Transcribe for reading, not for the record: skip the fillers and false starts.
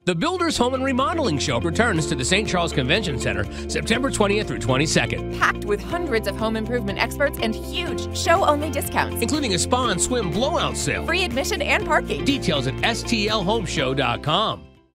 The Builders Home and Remodeling Show returns to the St. Charles Convention Center September 20th through 22nd. Packed with hundreds of home improvement experts and huge show-only discounts, Including a spa and swim blowout sale. free admission and parking. Details at stlhomeshow.com.